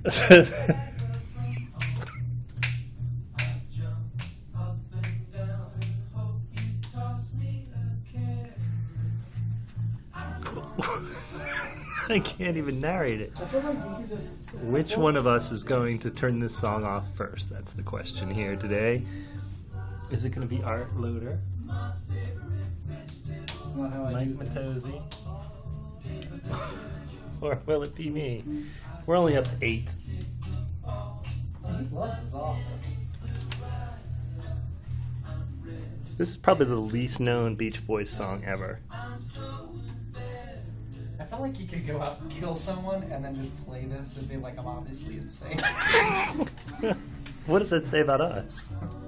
I can't even narrate it. I feel like you could just... Which one of us is going to turn this song off first? That's the question here today. Is it going to be Art Loader? It's not how I Mike do this. Matozzi? Or will it be me? We're only up to 8. See, he loves his office. This is probably the least known Beach Boys song ever. I felt like he could go out and kill someone and then just play this and be like, I'm obviously insane. What does that say about us?